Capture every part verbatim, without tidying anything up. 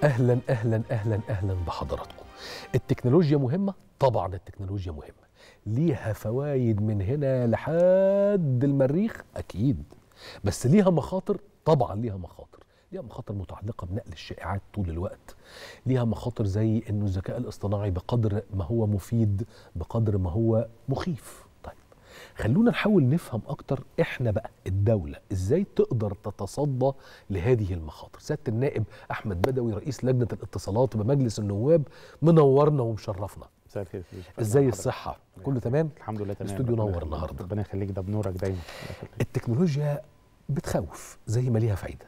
أهلا أهلا أهلا أهلا بحضراتكم. التكنولوجيا مهمة؟ طبعا التكنولوجيا مهمة، ليها فوائد من هنا لحد المريخ أكيد، بس ليها مخاطر. طبعا ليها مخاطر، ليها مخاطر متعلقة بنقل الشائعات طول الوقت، ليها مخاطر زي إنه الذكاء الاصطناعي بقدر ما هو مفيد بقدر ما هو مخيف. طيب خلونا نحاول نفهم أكتر إحنا بقى الدولة إزاي تقدر تتصدى لهذه المخاطر. سيادة النائب أحمد بدوي رئيس لجنة الاتصالات بمجلس النواب منورنا ومشرفنا. مساء الخير. إزاي الصحة؟ كله تمام؟ الحمد لله تمام. الاستوديو نور النهارده. ربنا يخليك، ده بنورك دايما. التكنولوجيا بتخوف زي ما ليها فايدة.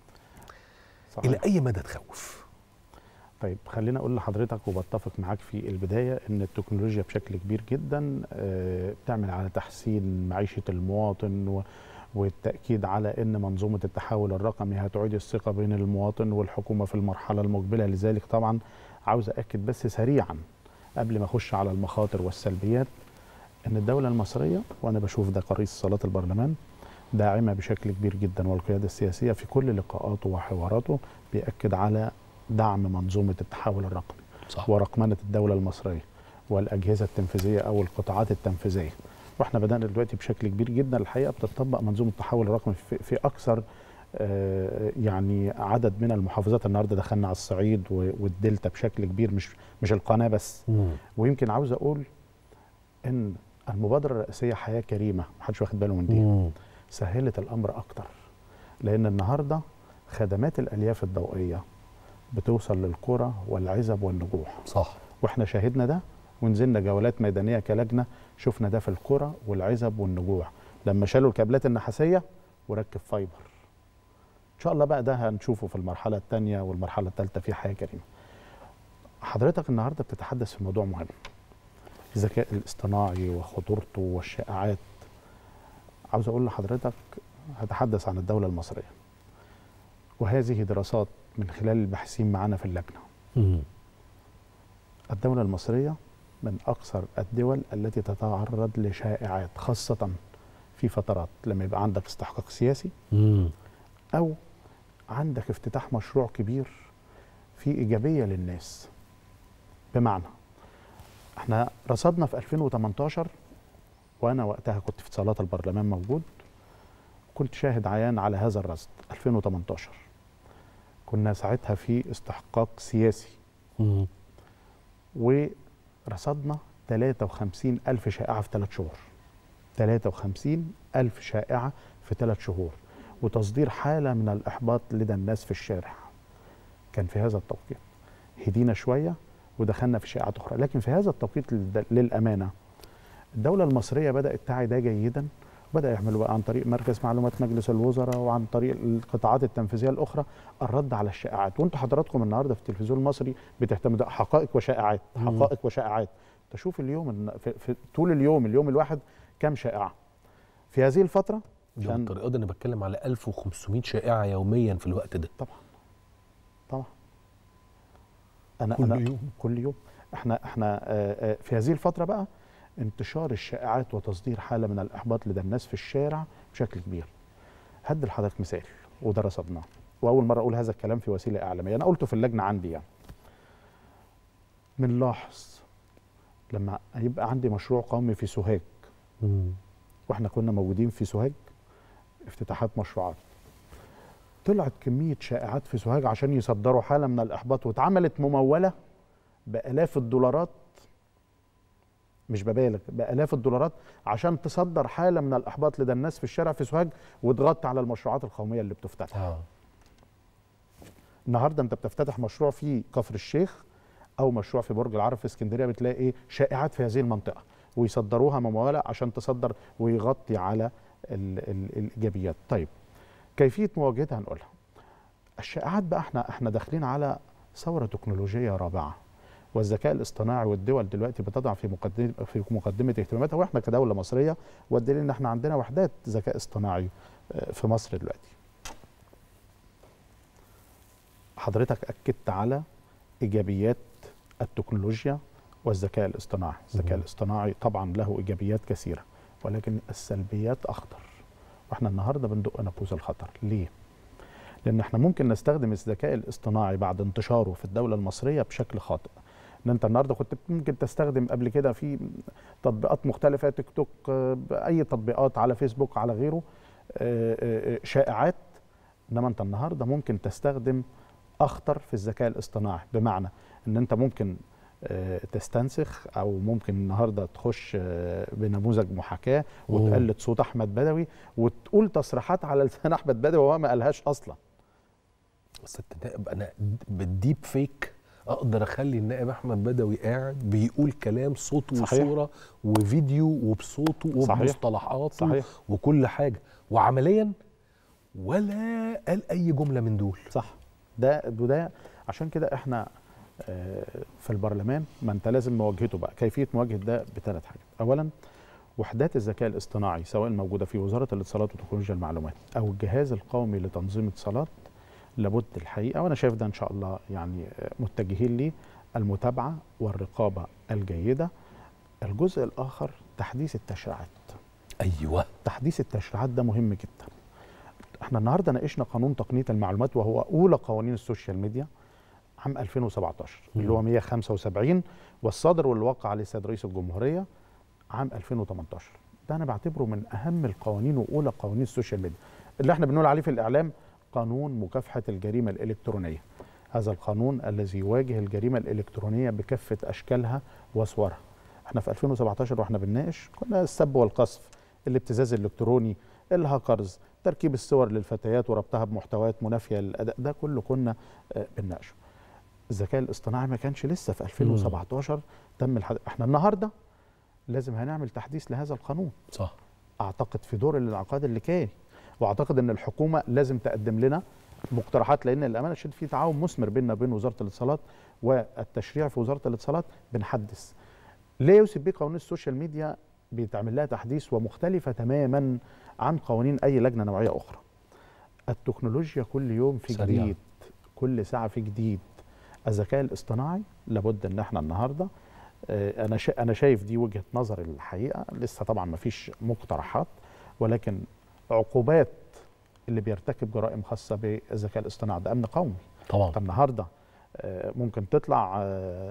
صحيح. إلى أي مدى تخوف؟ طيب خلينا اقول لحضرتك وبتفق معاك في البدايه ان التكنولوجيا بشكل كبير جدا بتعمل على تحسين معيشه المواطن والتاكيد على ان منظومه التحول الرقمي هتعيد الثقه بين المواطن والحكومه في المرحله المقبله. لذلك طبعا عاوز اكد بس سريعا قبل ما اخش على المخاطر والسلبيات ان الدوله المصريه، وانا بشوف ده قريص صلاه البرلمان، داعمه بشكل كبير جدا، والقياده السياسيه في كل لقاءاته وحواراته بيأكد على دعم منظومة التحول الرقمي. صح. ورقمنة الدولة المصرية والأجهزة التنفيذية أو القطاعات التنفيذية. واحنا بدأنا دلوقتي بشكل كبير جدا الحقيقة بتطبق منظومة التحول الرقمي في, في أكثر آه يعني عدد من المحافظات. النهارده دخلنا على الصعيد والدلتا بشكل كبير، مش مش القناة بس. مم. ويمكن عاوز أقول إن المبادرة الرئاسية حياة كريمة محدش واخد باله من دي. مم. سهلت الأمر أكتر، لأن النهارده خدمات الألياف الضوئية بتوصل للقرى والعزب والنجوع. صح. واحنا شاهدنا ده ونزلنا جولات ميدانيه كلجنه، شفنا ده في القرى والعزب والنجوع لما شالوا الكابلات النحاسيه وركب فايبر. ان شاء الله بقى ده هنشوفه في المرحله الثانيه والمرحله الثالثه في حياه كريمه. حضرتك النهارده بتتحدث في موضوع مهم، الذكاء الاصطناعي وخطورته والشائعات. عاوز اقول لحضرتك هتحدث عن الدوله المصريه، وهذه دراسات من خلال الباحثين معانا في اللجنة. مم. الدولة المصرية من أكثر الدول التي تتعرض لشائعات، خاصة في فترات لما يبقى عندك استحقاق سياسي. مم. أو عندك افتتاح مشروع كبير فيه إيجابية للناس. بمعنى احنا رصدنا في ألفين وثمانية عشر، وأنا وقتها كنت في صالات البرلمان موجود، كنت شاهد عيان على هذا الرصد. ألفين وثمانية عشر كنا ساعتها في استحقاق سياسي. مم. ورصدنا ثلاثة وخمسين ألف شائعة في ثلاث شهور. ثلاثة وخمسين ألف شائعة في ثلاث شهور، وتصدير حالة من الإحباط لدى الناس في الشارع. كان في هذا التوقيت هدينا شوية ودخلنا في شائعات أخرى، لكن في هذا التوقيت للأمانة الدولة المصرية بدأت تعي ده جيدا، بدأ يعملوا بقى عن طريق مركز معلومات مجلس الوزراء وعن طريق القطاعات التنفيذيه الاخرى الرد على الشائعات. وانتم حضراتكم النهارده في التلفزيون المصري بتهتموا حقائق وشائعات، حقائق وشائعات. تشوف اليوم في, في طول اليوم اليوم الواحد كم شائعه في هذه الفتره. بالطريقه دي انا بتكلم على ألف وخمسمائة شائعه يوميا في الوقت ده. طبعا طبعا. انا كل انا يوم كل يوم احنا احنا في هذه الفتره بقى انتشار الشائعات وتصدير حالة من الإحباط لدى الناس في الشارع بشكل كبير. هدي لحضرتك مثال وده رصدناه، وأول مرة أقول هذا الكلام في وسيلة إعلامية، أنا قلته في اللجنة عندي. يعني بنلاحظ لما يبقى عندي مشروع قومي في سوهاج، وإحنا كنا موجودين في سوهاج افتتاحات مشروعات، طلعت كمية شائعات في سوهاج عشان يصدروا حالة من الإحباط، واتعملت ممولة بآلاف الدولارات، مش ببالغ، بآلاف الدولارات عشان تصدر حالة من الإحباط لدى الناس في الشارع في سوهاج وتغطي على المشروعات القومية اللي بتفتتح. آه. النهارده أنت بتفتتح مشروع في كفر الشيخ أو مشروع في برج العرب في اسكندرية، بتلاقي إيه؟ شائعات في هذه المنطقة ويصدروها ممولة عشان تصدر ويغطي على ال ال الإيجابيات. طيب كيفية مواجهتها هنقولها. الشائعات بقى احنا احنا داخلين على ثورة تكنولوجية رابعة، والذكاء الاصطناعي والدول دلوقتي بتضع في مقدمه في مقدمه اهتماماتها، واحنا كدوله مصريه والدليل ان احنا عندنا وحدات ذكاء اصطناعي في مصر دلوقتي. حضرتك اكدت على ايجابيات التكنولوجيا والذكاء الاصطناعي، الذكاء الاصطناعي طبعا له ايجابيات كثيره ولكن السلبيات اخطر، واحنا النهارده بندق ناقوس الخطر. ليه؟ لان احنا ممكن نستخدم الذكاء الاصطناعي بعد انتشاره في الدوله المصريه بشكل خاطئ. ان انت النهارده كنت ممكن تستخدم قبل كده في تطبيقات مختلفه، تيك توك، اي تطبيقات على فيسبوك على غيره، شائعات. انما انت النهارده ممكن تستخدم اخطر في الذكاء الاصطناعي، بمعنى ان انت ممكن تستنسخ او ممكن النهارده تخش بنموذج محاكاه وتقلد صوت احمد بدوي وتقول تصريحات على لسان احمد بدوي وهو ما قالهاش اصلا. بس النائب انا بالديب فيك اقدر اخلي النائب احمد بدوي قاعد بيقول كلام صوت وصوره وفيديو وبصوته وبمصطلحاته صحيح. وكل حاجه وعمليا ولا قال اي جمله من دول. صح. ده ده عشان كده احنا في البرلمان ما انت لازم مواجهته بقى. كيفيه مواجهه ده بثلاث حاجات. اولا وحدات الذكاء الاصطناعي سواء موجوده في وزاره الاتصالات وتكنولوجيا المعلومات او الجهاز القومي لتنظيم اتصالات، لابد الحقيقه وانا شايف ده ان شاء الله يعني متجهين ليه، المتابعه والرقابه الجيده. الجزء الاخر تحديث التشريعات. ايوه تحديث التشريعات ده مهم جدا. احنا النهارده ناقشنا قانون تقنيه المعلومات وهو اولى قوانين السوشيال ميديا عام ألفين وسبعتاشر اللي هو مئة وخمسة وسبعين، والصادر واللي وقع عليه السيد رئيس الجمهوريه عام ألفين وتمنتاشر. ده انا بعتبره من اهم القوانين واولى قوانين السوشيال ميديا اللي احنا بنقول عليه في الاعلام قانون مكافحه الجريمه الالكترونيه. هذا القانون الذي يواجه الجريمه الالكترونيه بكافه اشكالها وصورها. احنا في ألفين وسبعتاشر واحنا بنناقش كنا السب والقذف، الابتزاز الالكتروني، الهاكرز، تركيب الصور للفتيات وربطها بمحتويات منافيه للاداء، ده كله كنا بنناقشه. الذكاء الاصطناعي ما كانش لسه في ألفين وسبعتاشر تم الحد... احنا النهارده لازم هنعمل تحديث لهذا القانون. صح. اعتقد في دور الانعقاد اللي كان، واعتقد ان الحكومه لازم تقدم لنا مقترحات، لان الامانه الشديده في تعاون مثمر بيننا وبين وزاره الاتصالات والتشريع في وزاره الاتصالات بنحدث. لا يوسف بيه قوانين السوشيال ميديا بيتعمل لها تحديث ومختلفه تماما عن قوانين اي لجنه نوعيه اخرى. التكنولوجيا كل يوم في سريع. جديد، كل ساعه في جديد. الذكاء الاصطناعي لابد ان احنا النهارده انا انا شايف دي وجهه نظر الحقيقه، لسه طبعا ما فيش مقترحات، ولكن عقوبات اللي بيرتكب جرائم خاصه بالذكاء الاصطناعي ده امن قومي. طبعا. النهارده ممكن تطلع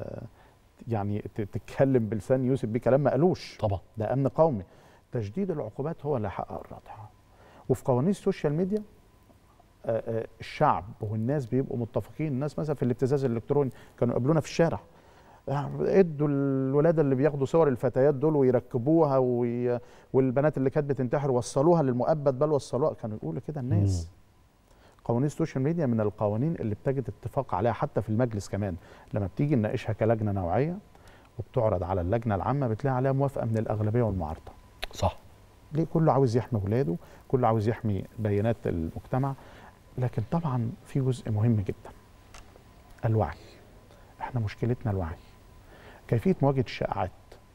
يعني تتكلم بلسان يوسف بيه كلام ما قالوش. طبعا. ده امن قومي. تشديد العقوبات هو اللي هيحقق الردع. وفي قوانين السوشيال ميديا الشعب والناس بيبقوا متفقين. الناس مثلا في الابتزاز الالكتروني كانوا يقابلونا في الشارع، ادوا الولاد اللي بياخدوا صور الفتيات دول ويركبوها وي... والبنات اللي كانت بتنتحر وصلوها للمؤبد بل وصلوها، كانوا يقولوا كده الناس. مم. قوانين السوشيال ميديا من القوانين اللي بتجد اتفاق عليها حتى في المجلس كمان، لما بتيجي نناقشها كلجنه نوعيه وبتعرض على اللجنه العامه بتلاقي عليها موافقه من الاغلبيه والمعارضه. صح. ليه؟ كله عاوز يحمي ولاده، كله عاوز يحمي بيانات المجتمع، لكن طبعا في جزء مهم جدا، الوعي. احنا مشكلتنا الوعي. كيفيه مواجهه الشائعات.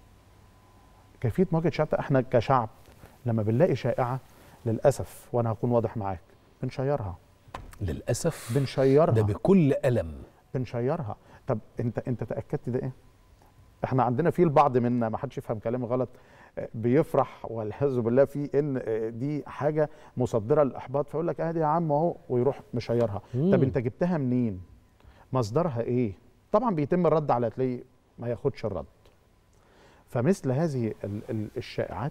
كيفيه مواجهه الشائعات، احنا كشعب لما بنلاقي شائعه للاسف وانا هكون واضح معاك بنشيرها. للاسف بنشيرها ده بكل الم. بنشيرها. طب انت انت تاكدت ده ايه؟ احنا عندنا في البعض منا، ما حدش يفهم كلامي غلط، بيفرح والعياذ بالله في ان دي حاجه مصدره للاحباط، فيقول لك ادي يا عم اهو ويروح مشيرها. مم. طب انت جبتها منين؟ مصدرها ايه؟ طبعا بيتم الرد على تلاقيه ما ياخدش الرد. فمثل هذه الشائعات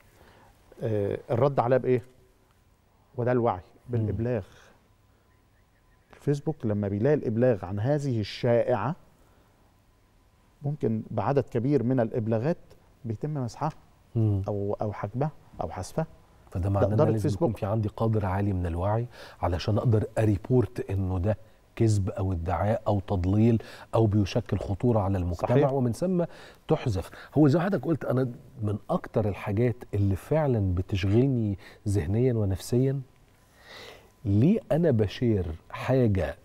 الرد عليها بايه؟ وده الوعي، بالابلاغ. الفيسبوك لما بيلاقي الابلاغ عن هذه الشائعه ممكن بعدد كبير من الابلاغات بيتم مسحها او او حجبها او حذفها. فده معناه ان لازم يكون في عندي قدر عالي من الوعي علشان اقدر اريبورت انه ده كذب او ادعاء او تضليل او بيشكل خطوره على المجتمع. صحيح. ومن ثم تحذف. هو زي ما حضرتك قلت، انا من اكتر الحاجات اللي فعلا بتشغلني ذهنيا ونفسيا، ليه انا بشير حاجه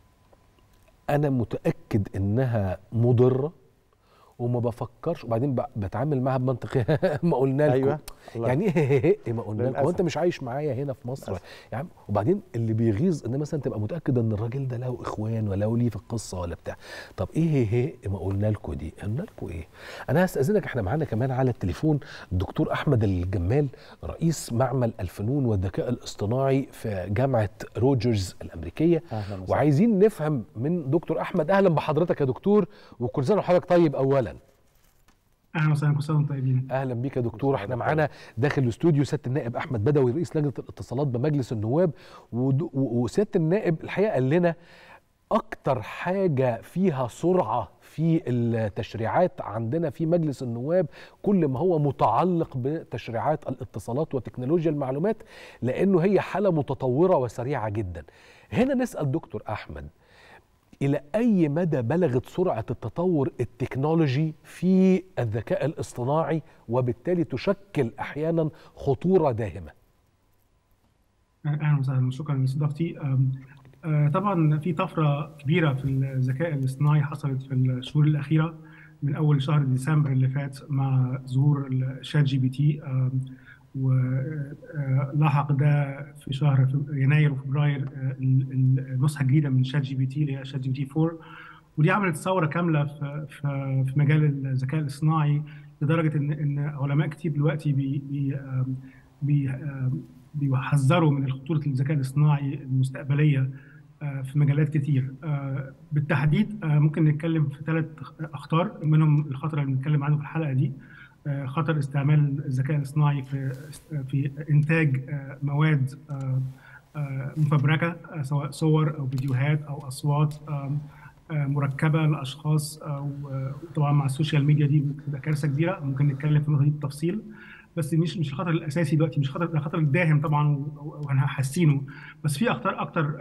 انا متاكد انها مضره وما بفكرش، وبعدين بتعامل معها بمنطقيه ما قلنا لكم. أيوة. يعني ايه ما قلنا لك؟ هو انت للأسف. مش عايش معايا هنا في مصر للأسف. يعني؟ وبعدين اللي بيغيظ ان مثلا تبقى متاكد ان الراجل ده له اخوان ولا ليه في القصه ولا بتاع. طب ايه هي هي ما قلنا لكم دي؟ قلنا لكم ايه؟ انا هستاذنك، احنا معانا كمان على التليفون الدكتور احمد الجمال، رئيس معمل الفنون والذكاء الاصطناعي في جامعه روجرز الامريكيه. أهلا وسهلا. وعايزين نفهم من دكتور احمد. اهلا بحضرتك يا دكتور، وكل سنه وحضرتك طيب اولا. اهلا وسهلا، كل سنه وانتم طيبين. اهلا بيك يا دكتور. احنا معانا داخل الاستوديو سياده النائب احمد بدوي رئيس لجنه الاتصالات بمجلس النواب، وسياده النائب الحقيقه قال لنا اكتر حاجه فيها سرعه في التشريعات عندنا في مجلس النواب كل ما هو متعلق بتشريعات الاتصالات وتكنولوجيا المعلومات، لانه هي حاله متطوره وسريعه جدا. هنا نسال دكتور احمد، إلى أي مدى بلغت سرعة التطور التكنولوجي في الذكاء الاصطناعي وبالتالي تشكل أحيانا خطورة داهمة؟ اهلا وسهلا، شكرا لاستضافتي. طبعا في طفره كبيره في الذكاء الاصطناعي حصلت في الشهور الاخيره، من اول شهر ديسمبر اللي فات مع ظهور الشات جي بي تي، ولاحق ده في شهر يناير وفبراير النسخه الجديده من شات جي بي تي اللي هي شات جي بي تي أربعة. ودي عملت ثوره كامله في في في مجال الذكاء الاصطناعي، لدرجه ان ان علماء كتير دلوقتي بي بي بي بيحذروا من خطوره الذكاء الاصطناعي المستقبليه في مجالات كتير. بالتحديد ممكن نتكلم في ثلاث اخطار، منهم الخطر اللي بنتكلم عنه في الحلقه دي، خطر استعمال الذكاء الاصطناعي في في انتاج مواد مفبركه، سواء صور او فيديوهات او اصوات مركبه لاشخاص، او طبعا مع السوشيال ميديا دي بتبقى كارثه كبيره. ممكن نتكلم في النقطه دي بالتفصيل، بس مش مش الخطر الاساسي دلوقتي، مش خطر الخطر الداهم طبعا واحنا حاسينه، بس في اخطار اكتر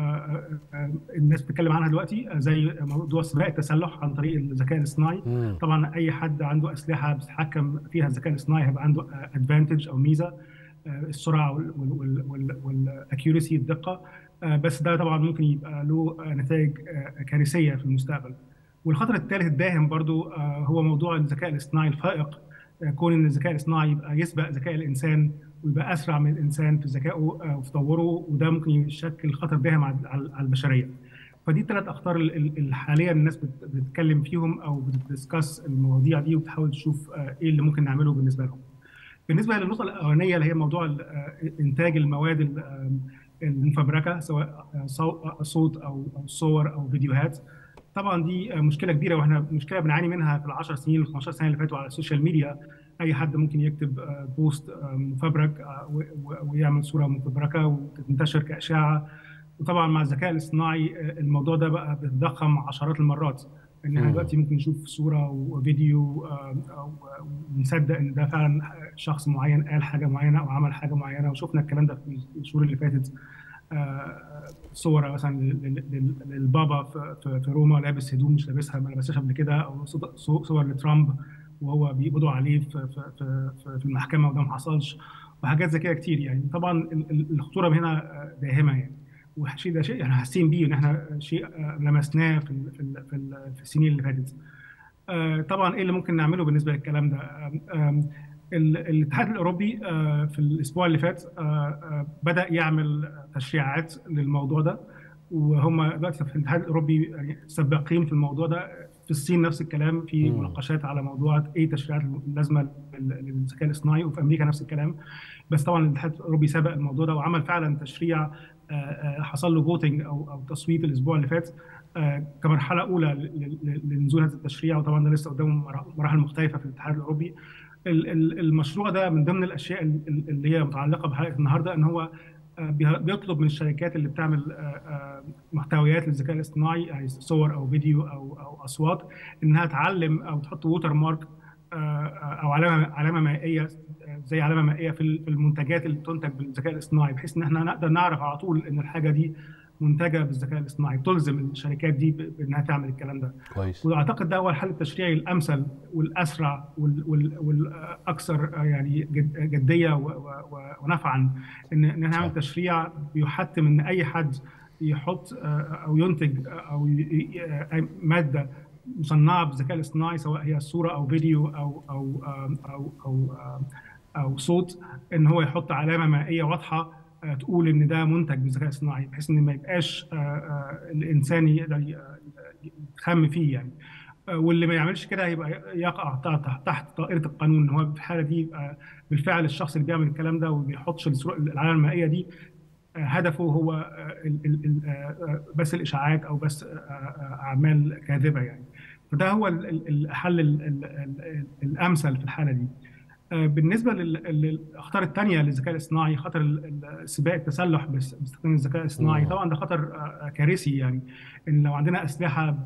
الناس بتتكلم عنها دلوقتي، زي موضوع سباق التسلح عن طريق الذكاء الاصطناعي. طبعا اي حد عنده اسلحه بيتحكم فيها الذكاء الاصطناعي هيبقى عنده ادفانتج او ميزه، السرعه والاكيورسي الدقه، بس ده طبعا ممكن يبقى له نتائج كارثيه في المستقبل. والخطر الثالث الداهم برضو هو موضوع الذكاء الاصطناعي الفائق، كون ان الذكاء الاصطناعي يبقى يسبق ذكاء الانسان ويبقى اسرع من الانسان في ذكائه وفي تطوره، وده ممكن يشكل خطر داهم على البشريه. فدي الثلاث اخطار اللي حاليا الناس بتتكلم فيهم او بتدسكس المواضيع دي وبتحاول تشوف ايه اللي ممكن نعمله بالنسبه لهم. بالنسبه للنقطه الاولانيه اللي هي موضوع انتاج المواد المفبركه، سواء صوت او صور او فيديوهات، طبعا دي مشكله كبيره، واحنا مشكله بنعاني منها في العشر سنين ال خمستاشر سنه اللي فاتوا على السوشيال ميديا. اي حد ممكن يكتب بوست مفبرك ويعمل صوره مفبركه وتنتشر كاشاعه، وطبعا مع الذكاء الاصطناعي الموضوع ده بقى بيتضخم عشرات المرات، ان احنا دلوقتي ممكن نشوف صوره وفيديو ونصدق ان ده فعلا شخص معين قال حاجه معينه او عمل حاجه معينه. وشفنا الكلام ده في الشهور اللي فاتت، صور مثلا للبابا في روما لابس هدوم مش لابسها، ما لبسهاش قبل كده، او صور لترامب وهو بيقبضوا عليه في في في المحكمه وده ما حصلش، وحاجات زي كده كتير. يعني طبعا الخطوره هنا داهمه يعني، والشيء ده شيء احنا حاسين بيه، ان احنا شيء لمسناه في في في السنين اللي فاتت. طبعا ايه اللي ممكن نعمله بالنسبه للكلام ده؟ الاتحاد الاوروبي في الاسبوع اللي فات بدا يعمل تشريعات للموضوع ده، وهم دلوقتي في الاتحاد الاوروبي سباقين في الموضوع ده. في الصين نفس الكلام، في مناقشات على موضوع ايه تشريعات اللازمه للذكاء الاصطناعي، وفي امريكا نفس الكلام. بس طبعا الاتحاد الاوروبي سبق الموضوع ده وعمل فعلا تشريع حصل له فوتنج او او تصويت الاسبوع اللي فات كمرحله اولى لنزول هذا التشريع، وطبعا ده لسه قدامه مراحل مختلفه في الاتحاد الاوروبي. المشروع ده من ضمن الاشياء اللي هي متعلقه بحلقه النهارده، ان هو بيطلب من الشركات اللي بتعمل محتويات للذكاء الاصطناعي، يعني صور او فيديو او او اصوات، انها تعلم او تحط ووتر مارك او علامه علامه مائيه، زي علامه مائيه في المنتجات اللي تنتج بالذكاء الاصطناعي، بحيث ان احنا نقدر نعرف على طول ان الحاجه دي منتجه بالذكاء الاصطناعي، تلزم الشركات دي بانها تعمل الكلام ده. كويس. واعتقد ده هو الحل التشريعي الامثل والاسرع والاكثر يعني جديه ونفعا، ان ان نعمل تشريع بيحتم ان اي حد يحط او ينتج او ماده مصنعه بالذكاء الاصطناعي، سواء هي صوره او فيديو او او او او, أو او صوت، ان هو يحط علامه مائيه واضحه تقول ان ده منتج بالذكاء الاصطناعي، بحيث ان ما يبقاش الانسان يقدر يتخم فيه يعني. واللي ما يعملش كده هيبقى يقع تحت طائره القانون، ان هو في الحاله دي يبقى بالفعل الشخص اللي بيعمل الكلام ده وما بيحطش العلامه المائيه دي هدفه هو بس الاشاعات او بس اعمال كاذبه يعني. فده هو الحل الامثل في الحاله دي. بالنسبه للاخطار الثانيه للذكاء الاصطناعي، خطر سباق التسلح باستخدام الذكاء الاصطناعي، طبعا ده خطر كارثي يعني. ان لو عندنا اسلحه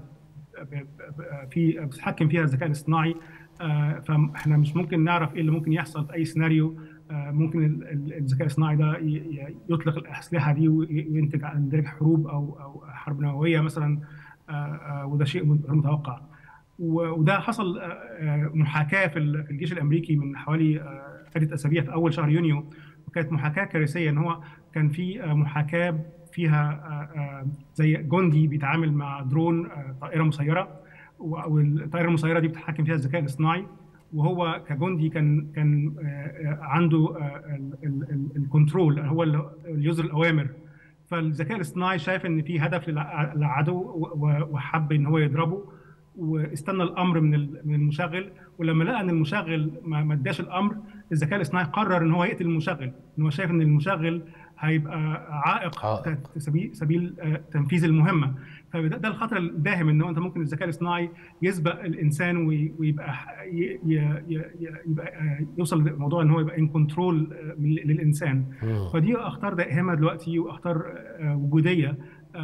في بتتحكم فيها الذكاء الاصطناعي، فاحنا مش ممكن نعرف ايه اللي ممكن يحصل في اي سيناريو. ممكن الذكاء الاصطناعي ده يطلق الاسلحه دي وينتج عن ذلك حروب او او حرب نوويه مثلا، وده شيء متوقع. وده حصل محاكاه في الجيش الامريكي من حوالي عده اسابيع في اول شهر يونيو، وكانت محاكاه كارثيه. ان هو كان في محاكاه فيها زي جندي بيتعامل مع درون طائره مسيره، والطائره المسيره دي بتتحكم فيها الذكاء الاصطناعي، وهو كجندي كان كان عنده الكنترول، هو اللي يصدر الاوامر. فالذكاء الاصطناعي شايف ان في هدف للعدو وحب ان هو يضربه، واستنى الامر من من المشغل. ولما لقى ان المشغل ما اداش الامر، الذكاء الاصطناعي قرر ان هو يقتل المشغل، ان هو شايف ان المشغل هيبقى عائق في سبيل سبيل تنفيذ المهمه. فده ده الخطر الداهم، ان انت ممكن الذكاء الاصطناعي يسبق الانسان ويبقى يبقى يوصل لموضوع ان هو يبقى ان كنترول للانسان. فدي اخطار دائمه دلوقتي واخطار وجوديه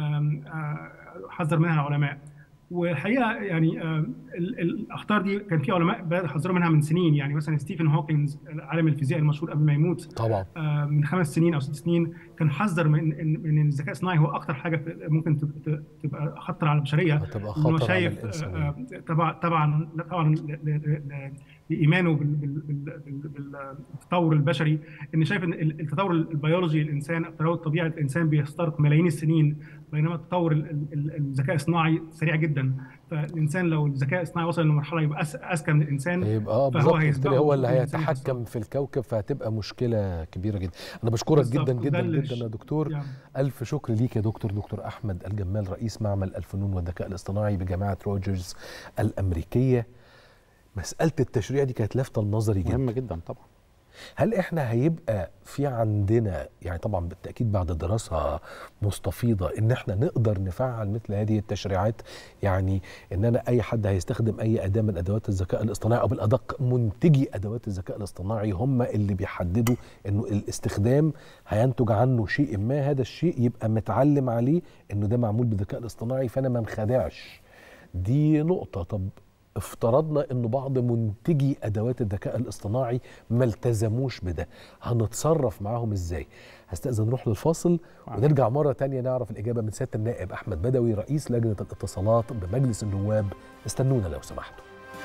حذر منها العلماء. والحقيقه يعني الاخطار دي كان في علماء بدأوا يحذروا منها من سنين. يعني مثلا ستيفن هوكينز عالم الفيزياء المشهور قبل ما يموت طبعا من خمس سنين او ست سنين كان حذر من من الذكاء الصناعي هو اكثر حاجه ممكن تبقى خطر على البشريه. تبقى خطر على الانسان. طبعا طبعا طبعا لايمانه بالتطور البشري، ان شايف ان التطور البيولوجي للانسان، التطور الطبيعي للانسان بيستغرق ملايين السنين، بينما التطور الذكاء الصناعي سريع جدا. فالانسان لو الذكاء الصناعي وصل لمرحله يبقى اذكى من الانسان، يبقى اه بالظبط هو اللي هيتحكم في الكوكب، فهتبقى مشكله كبيره جدا. انا بشكرك جدا جدا جدا يا دكتور يعني. الف شكر ليك يا دكتور دكتور احمد الجمال، رئيس معمل الفنون والذكاء الاصطناعي بجامعه روجرز الامريكيه. مساله التشريع دي كانت لافته لنظري جدا، مهمه جدا طبعا. هل احنا هيبقى في عندنا يعني طبعا بالتأكيد بعد دراسة مستفيضة ان احنا نقدر نفعل مثل هذه التشريعات؟ يعني ان انا اي حد هيستخدم اي اداة من ادوات الذكاء الاصطناعي، او بالادق منتجي ادوات الذكاء الاصطناعي هم اللي بيحددوا انه الاستخدام هينتج عنه شيء ما، هذا الشيء يبقى متعلم عليه انه ده معمول بالذكاء الاصطناعي فانا ما انخدعش. دي نقطة. طب افترضنا انه بعض منتجي ادوات الذكاء الاصطناعي ما التزموش بده، هنتصرف معاهم ازاي؟ هستأذن نروح للفاصل ونرجع مرة تانية نعرف الإجابة من سيادة النائب أحمد بدوي رئيس لجنة الاتصالات بمجلس النواب. استنونا لو سمحتوا.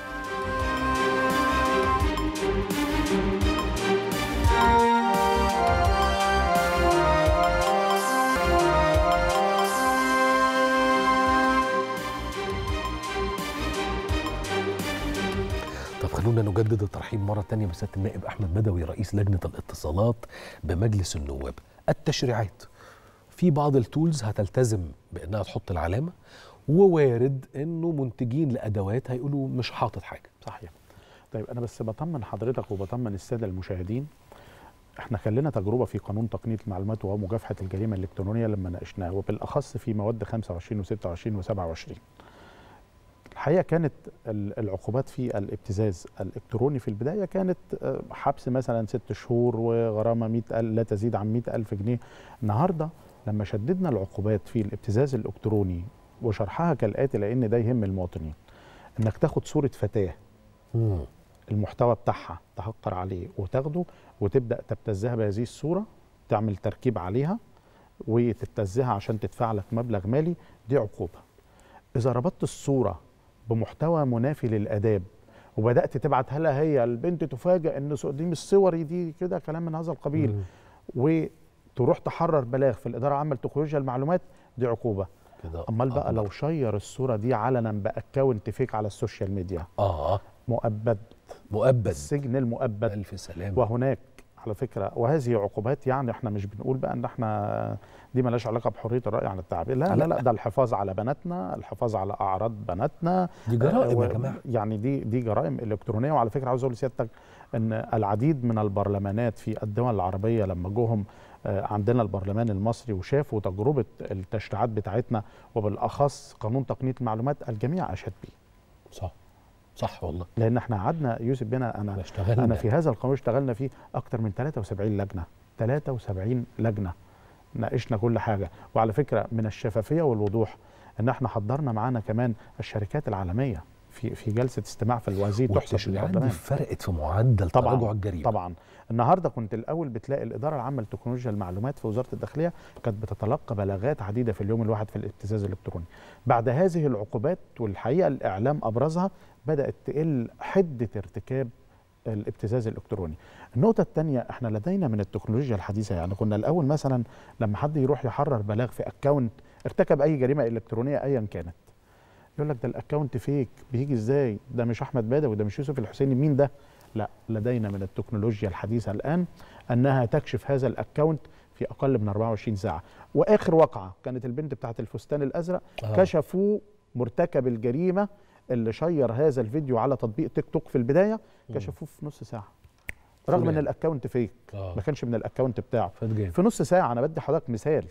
خلونا نجدد الترحيب مرة تانية بسيادة النائب أحمد بدوي رئيس لجنة الاتصالات بمجلس النواب. التشريعات في بعض التولز هتلتزم بأنها تحط العلامة، ووارد أنه منتجين لأدوات هيقولوا مش حاطط حاجة. صحيح. طيب أنا بس بطمن حضرتك وبطمن السادة المشاهدين، احنا كان لنا تجربة في قانون تقنية المعلومات ومكافحة الجريمة الإلكترونية لما ناقشناه، وبالأخص في مواد خمسة وعشرين وستة وعشرين وسبعة وعشرين. الحقيقة كانت العقوبات في الابتزاز الإلكتروني في البداية كانت حبس مثلا ست شهور وغرامة مئة لا تزيد عن مئة ألف جنيه. النهاردة لما شددنا العقوبات في الابتزاز الإلكتروني وشرحها كالآتي، لأن ده يهم المواطنين، إنك تاخد صورة فتاة المحتوى بتاعها تهكر عليه وتاخده وتبدأ تبتزها بهذه الصورة، تعمل تركيب عليها وتبتزها عشان تدفع لك مبلغ مالي، دي عقوبة. إذا ربطت الصورة بمحتوى منافي للآداب وبدأت تبعتها لها هي، البنت تفاجأ إن دي مش صوري، دي كده كلام من هذا القبيل، مم. وتروح تحرر بلاغ في الإدارة العامة لتكنولوجيا المعلومات، دي عقوبة. أمال بقى لو شير الصورة دي علنا بأكاونت فيك على السوشيال ميديا، آه. مؤبد مؤبد، السجن المؤبد. الف سلامه. وهناك على فكره، وهذه عقوبات، يعني احنا مش بنقول بقى ان احنا دي مالهاش علاقه بحريه الراي عن التعبير، لا لا لا، ده الحفاظ على بناتنا، الحفاظ على اعراض بناتنا، دي جرائم يا جماعه، يعني دي دي جرائم الكترونيه. وعلى فكره عاوز اقول لسيادتك ان العديد من البرلمانات في الدول العربيه لما جوهم عندنا البرلمان المصري وشافوا تجربه التشريعات بتاعتنا وبالاخص قانون تقنيه المعلومات، الجميع اشاد بيه. صح صح والله، لان احنا قعدنا يوسف بينا، انا اشتغلنا. انا في هذا القانون اشتغلنا فيه اكتر من ثلاثة وسبعين لجنه، ثلاثة وسبعين لجنه ناقشنا كل حاجه. وعلى فكره من الشفافيه والوضوح ان احنا حضرنا معانا كمان الشركات العالميه في في جلسه استماع في الوزير تحصل في البرلمان. فرقت في معدل تراجع الجريمه. طبعا النهارده كنت الاول بتلاقي الاداره العامه لتكنولوجيا المعلومات في وزاره الداخليه كانت بتتلقى بلاغات عديده في اليوم الواحد في الابتزاز الالكتروني. بعد هذه العقوبات والحقيقه الاعلام ابرزها، بدات تقل حده ارتكاب الابتزاز الالكتروني. النقطه الثانيه، احنا لدينا من التكنولوجيا الحديثه، يعني كنا الاول مثلا لما حد يروح يحرر بلاغ في اكونت ارتكب اي جريمه الكترونيه ايا كانت، يقول لك ده الاكونت فيك، بيجي ازاي؟ ده مش احمد بدوي، ده مش يوسف الحسيني، مين ده؟ لا، لدينا من التكنولوجيا الحديثه الان انها تكشف هذا الاكونت في اقل من أربعة وعشرين ساعه. واخر وقعه كانت البنت بتاعت الفستان الازرق، آه. كشفوا مرتكب الجريمه اللي شير هذا الفيديو على تطبيق تيك توك في البدايه، كشفوه في نص ساعه رغم ان الاكونت فيك، آه. ما كانش من الاكونت بتاعه، في نص ساعه. انا بدي حضرتك مثال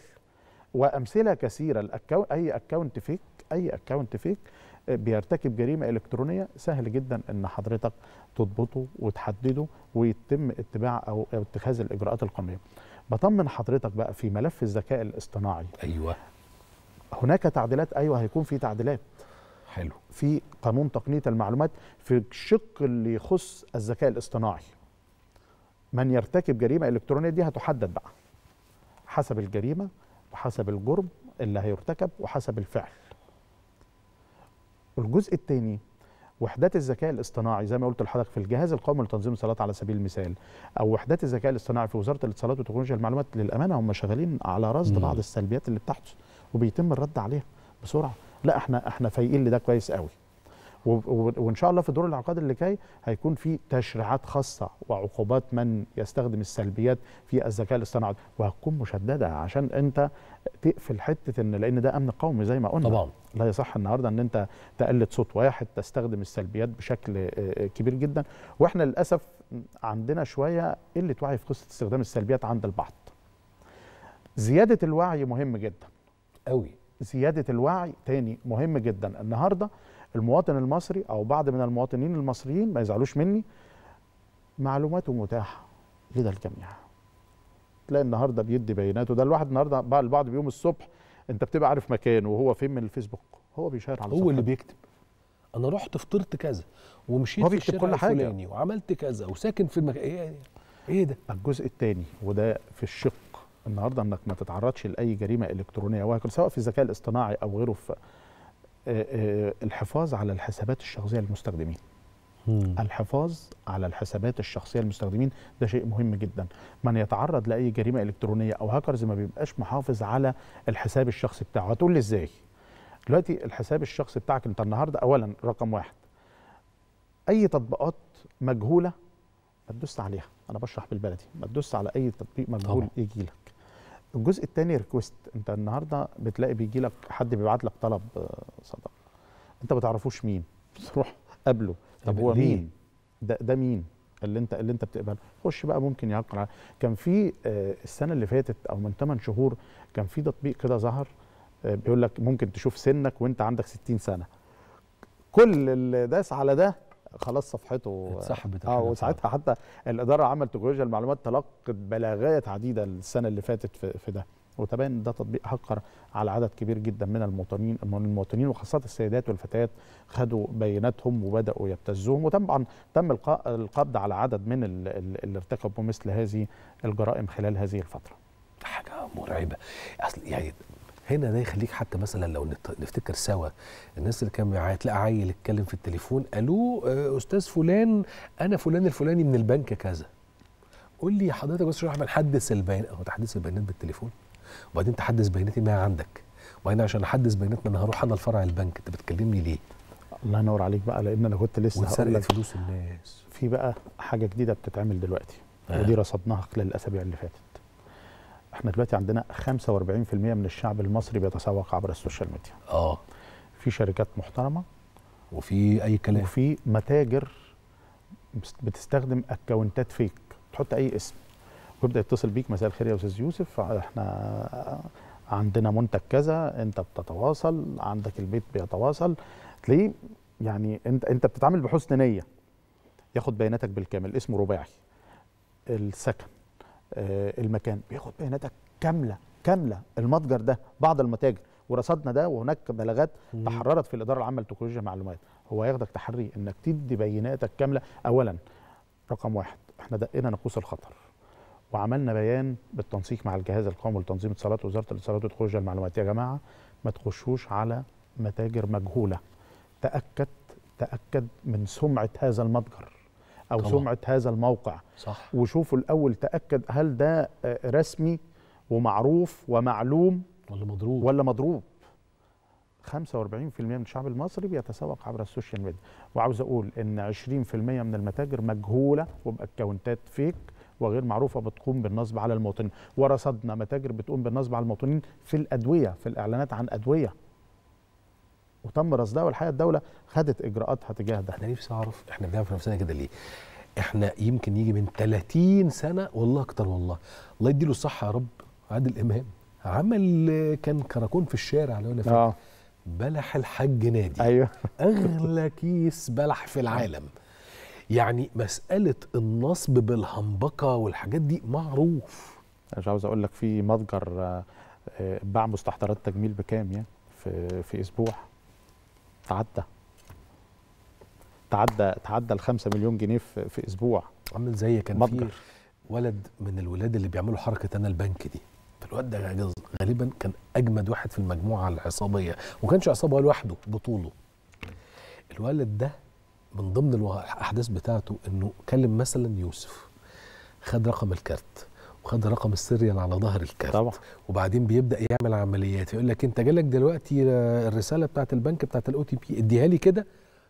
وامثله كثيره. الاكونت، اي اكونت فيك، اي اكونت فيك بيرتكب جريمه الكترونيه، سهل جدا ان حضرتك تضبطه وتحدده ويتم اتباع او اتخاذ الاجراءات القانونيه. بطمن حضرتك بقى في ملف الذكاء الاصطناعي، ايوه هناك تعديلات، ايوه هيكون في تعديلات. حلو. في قانون تقنيه المعلومات في الشق اللي يخص الذكاء الاصطناعي، من يرتكب جريمه الكترونيه دي هتحدد بقى حسب الجريمه وحسب الجرم اللي هيرتكب وحسب الفعل. الجزء الثاني، وحدات الذكاء الاصطناعي زي ما قلت لحضرتك في الجهاز القومي لتنظيم الصلاه على سبيل المثال، او وحدات الذكاء الاصطناعي في وزاره الاتصالات وتكنولوجيا المعلومات، للامانه هم شغالين على رصد بعض السلبيات اللي بتحدث وبيتم الرد عليها بسرعه. لا احنا احنا فايقين لده كويس قوي، وان شاء الله في دور العقاد اللي جاي هيكون في تشريعات خاصه وعقوبات من يستخدم السلبيات في الذكاء الاصطناعي، وهتكون مشدده عشان انت تقفل حته ان، لان ده امن قومي زي ما قلنا طبعا. لا يصح النهارده ان انت تقلد صوت واحد، تستخدم السلبيات بشكل كبير جدا. واحنا للاسف عندنا شويه قله وعي في قصه استخدام السلبيات عند البعض. زياده الوعي مهم جدا قوي، زياده الوعي تاني مهم جدا. النهارده المواطن المصري او بعض من المواطنين المصريين، ما يزعلوش مني، معلوماته متاحه لدى الجميع. تلاقي النهارده بيدي بياناته، ده الواحد النهارده البعض بيوم الصبح انت بتبقى عارف مكانه وهو فين من الفيسبوك، هو بيشير على هو اللي بيكتب انا رحت فطرت كذا ومشيت في الشارع الفلاني وعملت كذا وساكن في المكان. ايه ايه ده؟ الجزء الثاني وده في الشق النهارده، انك ما تتعرضش لاي جريمه الكترونيه وهكذا، سواء في الذكاء الاصطناعي او غيره، في الحفاظ على الحسابات الشخصيه للمستخدمين. مم. الحفاظ على الحسابات الشخصيه للمستخدمين ده شيء مهم جدا. من يتعرض لاي جريمه الكترونيه او هاكرز ما بيبقاش محافظ على الحساب الشخصي بتاعه. هتقول لي ازاي؟ دلوقتي الحساب الشخصي بتاعك انت النهارده، اولا رقم واحد، اي تطبيقات مجهوله ما تدوس عليها، انا بشرح بالبلدي، ما تدوس على اي تطبيق مجهول يجي لك. الجزء الثاني ريكوست، انت النهارده بتلاقي بيجي لك حد بيبعت لك طلب صداقه، انت ما تعرفوش مين، تروح قابله، طب هو مين؟ ده ده مين اللي انت اللي انت بتقبله؟ خش بقى ممكن يعقل. كان في السنه اللي فاتت او من ثمان شهور كان في تطبيق كده ظهر بيقول لك ممكن تشوف سنك وانت عندك ستين سنه. كل اللي داس على ده خلاص صفحته اتسحبت. اه وساعتها حتى الاداره العامه لتكنولوجيا المعلومات تلقت بلاغات عديده السنه اللي فاتت في, في ده، وتبين ده تطبيق هكر على عدد كبير جدا من المواطنين المواطنين وخاصه السيدات والفتيات، خدوا بياناتهم وبداوا يبتزوهم، وطبعا تم القبض على عدد من اللي ارتكبوا مثل هذه الجرائم خلال هذه الفتره. حاجه مرعبه اصل يعني. هنا ده يخليك حتى مثلا لو نفتكر سوا الناس اللي كان تلاقي عيل يتكلم في التليفون، الو استاذ فلان انا فلان الفلاني من البنك كذا، قول لي حضرتك بس عشان نحدث البيانات. هو تحديث البيانات بالتليفون؟ وبعدين تحدث بياناتي ما عندك، وبعدين عشان احدث بيانات ما انا هروح انا لفرع البنك، انت بتكلمني ليه؟ الله ينور عليك بقى، لان انا كنت لسه هقول لك وسرقت فلوس الناس. في بقى حاجه جديده بتتعمل دلوقتي آه. ودي رصدناها خلال الاسابيع اللي فاتت. احنا دلوقتي عندنا خمسة وأربعين في المية من الشعب المصري بيتسوق عبر السوشيال ميديا. اه في شركات محترمه وفي اي كلام، وفي متاجر بتستخدم اكونتات فيك، تحط اي اسم ويبدا يتصل بيك: مساء الخير يا استاذ يوسف، احنا عندنا منتج كذا، انت بتتواصل، عندك البيت بيتواصل، تلاقيه يعني انت انت بتتعامل بحسن نيه. ياخد بياناتك بالكامل، اسمه رباعي، السكن، آه المكان، بياخد بياناتك كامله كامله. المتجر ده بعض المتاجر ورصدنا ده، وهناك بلاغات تحررت في الاداره العامه لتكنولوجيا المعلومات. هو ياخدك تحري انك تدي بياناتك كامله. اولا رقم واحد، احنا دقينا ناقوس الخطر وعملنا بيان بالتنسيق مع الجهاز القومي لتنظيم اتصالات وزاره الاتصالات وتكنولوجيا المعلومات: يا جماعه ما تخشوش على متاجر مجهوله، تاكد تاكد من سمعه هذا المتجر او طبعا. سمعه هذا الموقع، صح. وشوفوا الاول، تاكد هل ده رسمي ومعروف ومعلوم ولا مضروب ولا مضروب. خمسة وأربعين في المية من الشعب المصري بيتسوق عبر السوشيال ميديا، وعاوز اقول ان عشرين في المية من المتاجر مجهوله وباكونتات فيك وغير معروفه بتقوم بالنصب على المواطنين. ورصدنا متاجر بتقوم بالنصب على المواطنين في الادويه، في الاعلانات عن ادويه، وتم رصدها، والحقيقه الدوله خدت اجراءاتها تجاه ده. انا نفسي اعرف احنا بنعمل في نفسنا كده ليه؟ احنا يمكن يجي من ثلاثين سنه والله اكتر، والله الله يديله الصحه يا رب، عادل امام عمل كان كراكون في الشارع لو انا فاكر، بلح الحاج نادي، ايوه اغلى كيس بلح في العالم. يعني مساله النصب بالهمبكه والحاجات دي معروف. مش عاوز اقول لك في متجر باع مستحضرات تجميل بكام يعني في في اسبوع، تعدى تعدى تعدى الخمسة مليون جنيه في, في اسبوع. عامل زي كان متجر. في ولد من الولاد اللي بيعملوا حركه انا البنك دي، الواد ده غالبا كان اجمد واحد في المجموعه العصابيه، وما كانش عصابه لوحده بطوله. الولد ده من ضمن الاحداث بتاعته انه كلم مثلا يوسف، خد رقم الكارت وخد رقم السيريال على ظهر الكارت طبعا، وبعدين بيبدا يعمل عمليات، يقول لك انت جالك دلوقتي الرساله بتاعت البنك بتاعت الاو تي بي، اديها لي كده،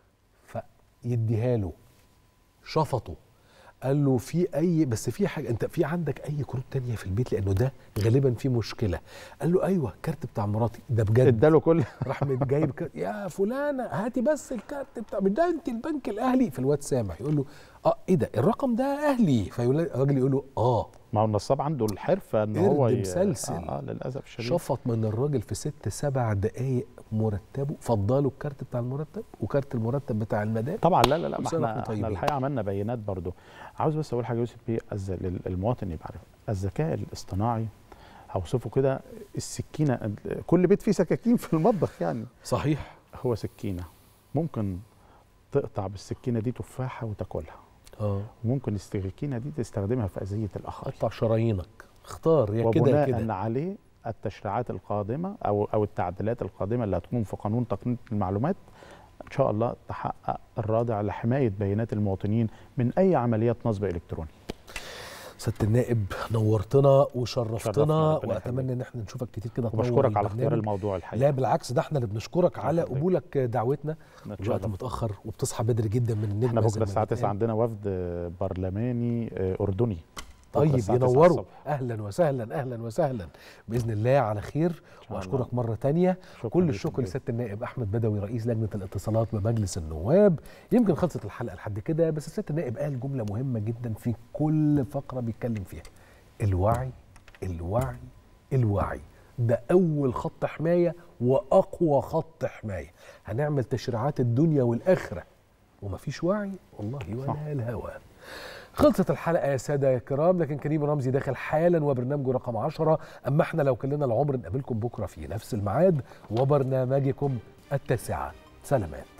فيديها له. شفطه، قال له في اي بس في حاجه، انت في عندك اي كروت تانية في البيت لانه ده غالبا في مشكله؟ قال له ايوه الكارت بتاع مراتي ده بجد. اداله كل راح جايب كارت، يا فلانه هاتي بس الكارت بتاع ده انت البنك الاهلي. في الواد سامح يقول له اه ايه ده الرقم ده اهلي، فالراجل يقول له اه ما هو النصاب عنده الحرفه ان هو مسلسل. آه, اه للاسف الشديد شفط من الراجل في ست سبع دقائق مرتبه، فضاله الكارت بتاع المرتب وكارت المرتب بتاع المدام. طبعا لا لا لا ما احنا, احنا الحقيقه عملنا بيانات برضو. عاوز بس اقول حاجه يوسف بيه للمواطن يبقى عارف، الذكاء الاصطناعي هوصفه كده السكينه، كل بيت فيه سكاكين في المطبخ يعني. صحيح. هو سكينه، ممكن تقطع بالسكينه دي تفاحه وتاكلها، اه وممكن السكينه دي تستخدمها في اذيه الاخرين. قطع شرايينك، اختار يا كده يا كده. وبناء عليه التشريعات القادمه او او التعديلات القادمه اللي هتكون في قانون تقنيه المعلومات ان شاء الله تحقق الرادع لحمايه بيانات المواطنين من اي عمليات نصب الكتروني. سيادة النائب نورتنا وشرفتنا، واتمنى ان احنا نشوفك كتير كده. وبشكرك على اختيار الموضوع الحقيقه. لا بالعكس، ده احنا اللي بنشكرك على قبولك دعوتنا. الوقت متاخر وبتصحى بدري جدا من النجم. احنا بكره الساعه تسعة عندنا وفد برلماني اردني. طيب ينوروا، اهلا وسهلا اهلا وسهلا باذن الله على خير. واشكرك مره تانية. كل الشكر لسياده النائب احمد بدوي رئيس لجنه الاتصالات بمجلس النواب. يمكن خلصت الحلقه لحد كده، بس سياده النائب قال جمله مهمه جدا في كل فقره بيتكلم فيها: الوعي الوعي الوعي. ده اول خط حمايه واقوى خط حمايه. هنعمل تشريعات الدنيا والاخره ومفيش وعي والله ولا الهوى. خلصت الحلقة يا سادة يا كرام، لكن كريم رمزي داخل حالا وبرنامجه رقم عشرة. أما احنا لو كان لنا العمر نقابلكم بكرة في نفس الميعاد وبرنامجكم التاسعة. سلامات.